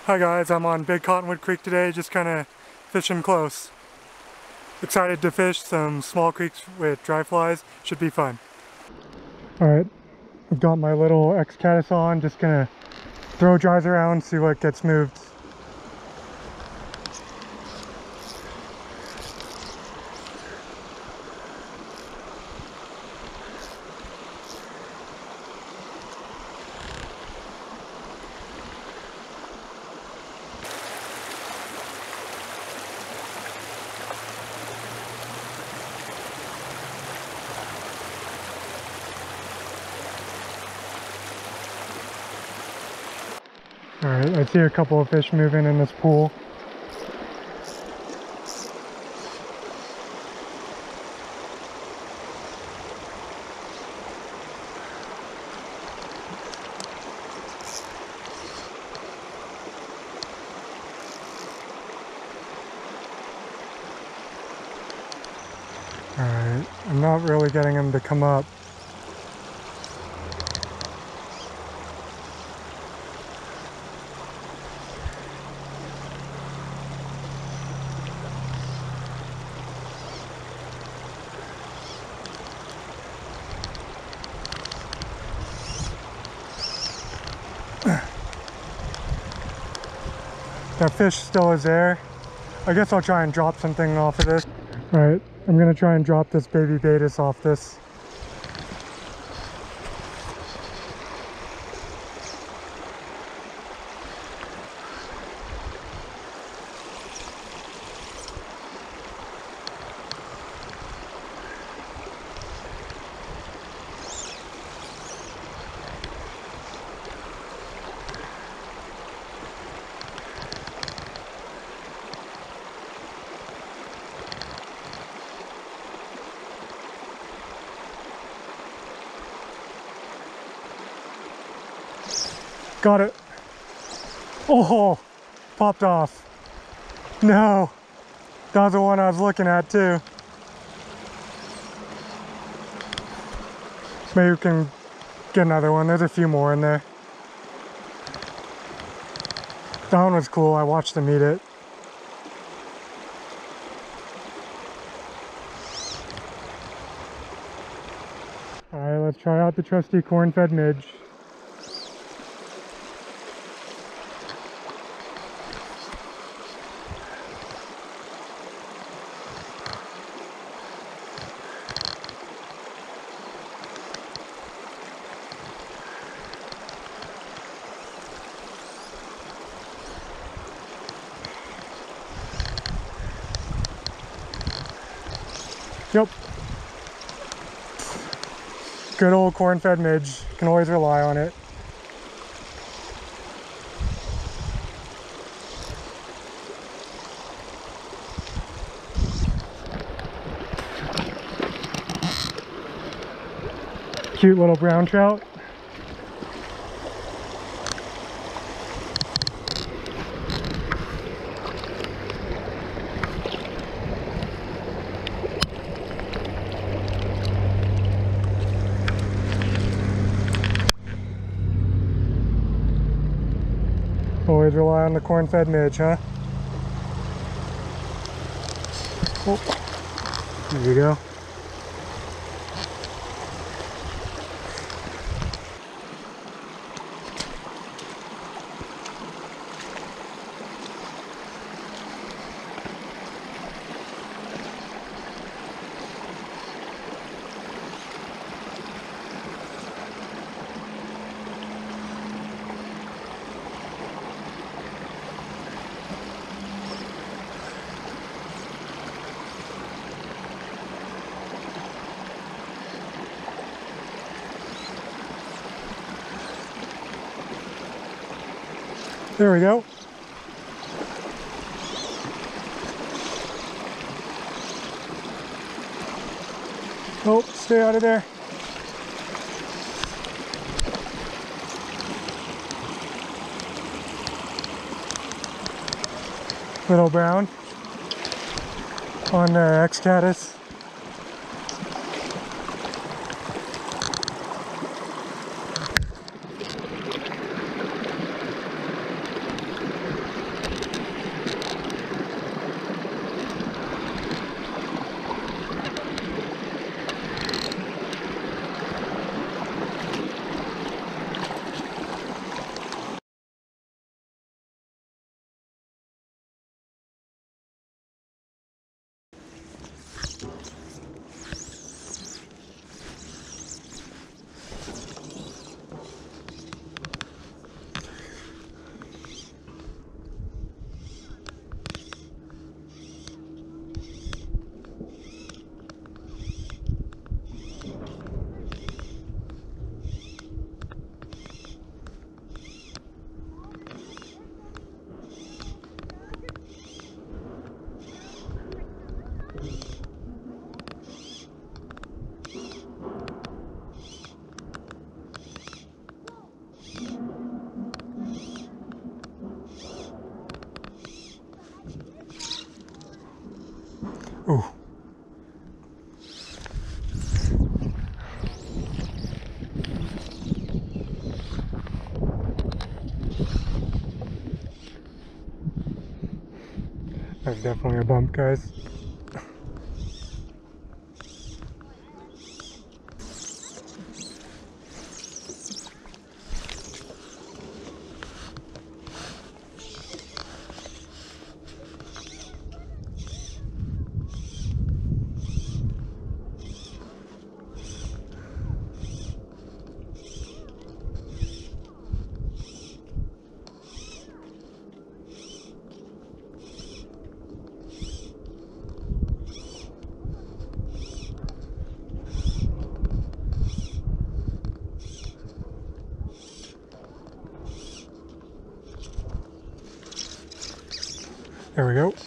Hi guys, I'm on Big Cottonwood Creek today, just kind of fishing close. Excited to fish some small creeks with TroutFlies, should be fun. Alright, I've got my little X-Caddis on, just gonna throw dries around, see what gets moved. Alright, I see a couple of fish moving in this pool. Alright, I'm not really getting them to come up. That fish still is there. I guess I'll try and drop something off of this. Alright, I'm gonna try and drop this baby Betis off this. Got it. Oh, popped off. No, that was the one I was looking at too. Maybe we can get another one. There's a few more in there. That one was cool. I watched them eat it. Alright, let's try out the trusty corn-fed midge. Yep. Good old corn-fed midge. Can always rely on it. Cute little brown trout. Always rely on the corn-fed midge, huh? Oh, there you go. There we go. Oh, stay out of there. Little brown on the X-Caddis. Ooh. That's definitely a bump, guys. There we go.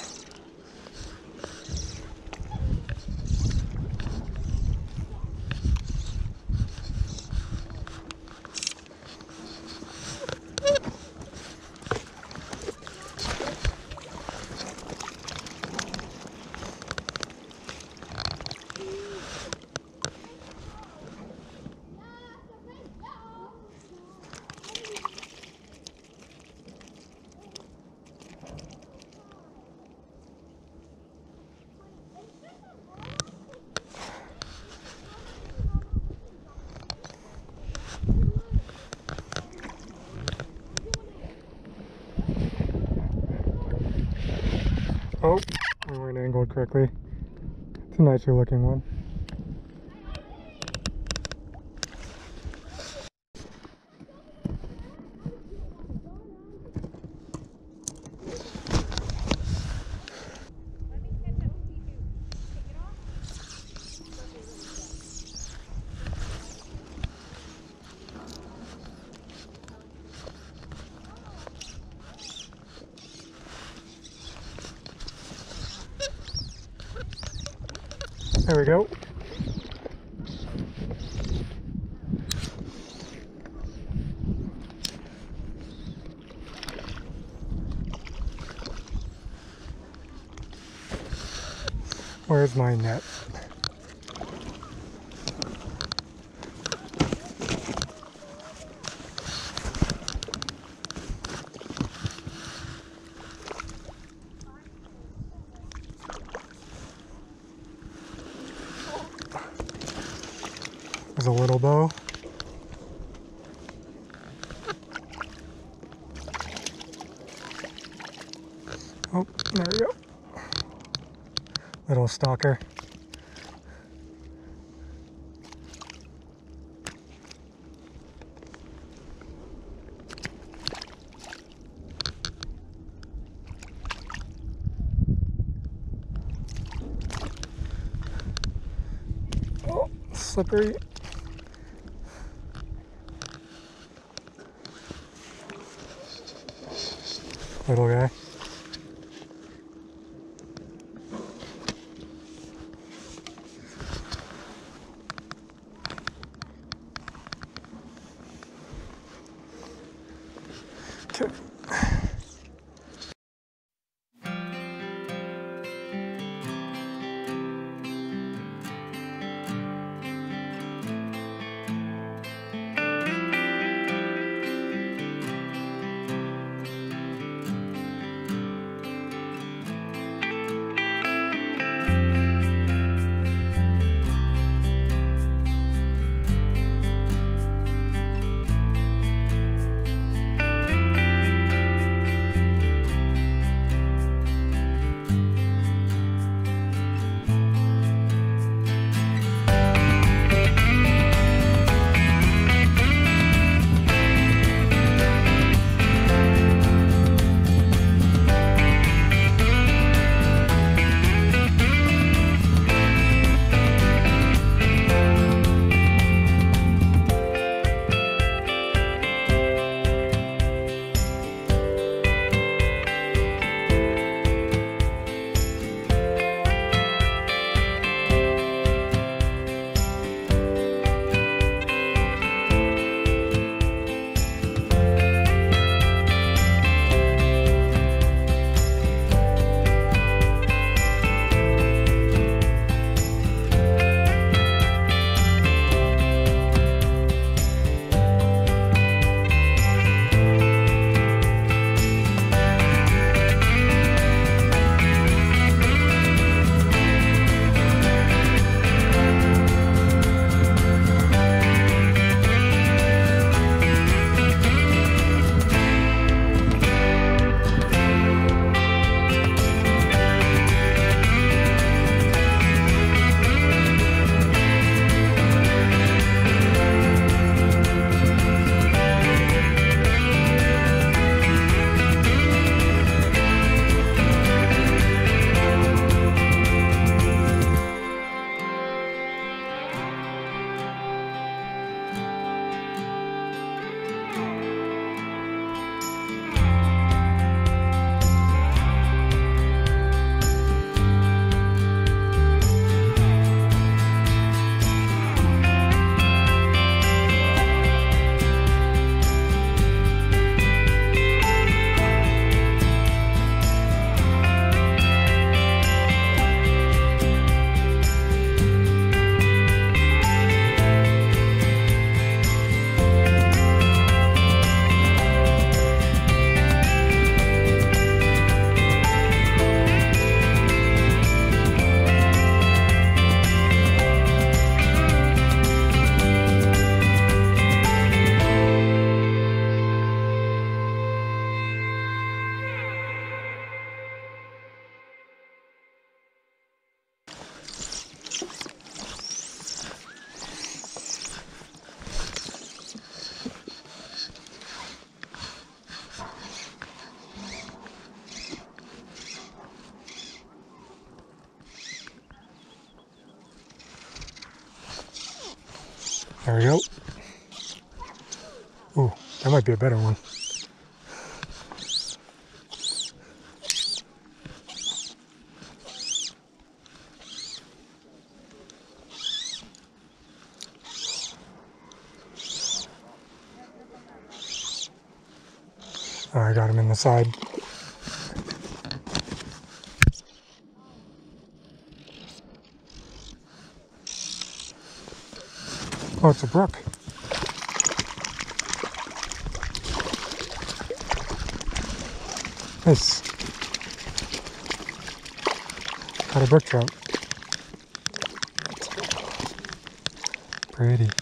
Oh, I weren't angled correctly. It's a nicer looking one. There we go. Where's my net? There's a little bow. Oh, there we go. Little stalker. Oh, slippery. Little guy. Okay. There we go. Ooh, that might be a better one. Oh, I got him in the side. Oh, it's a brook. Nice. Got a brook trout. Pretty.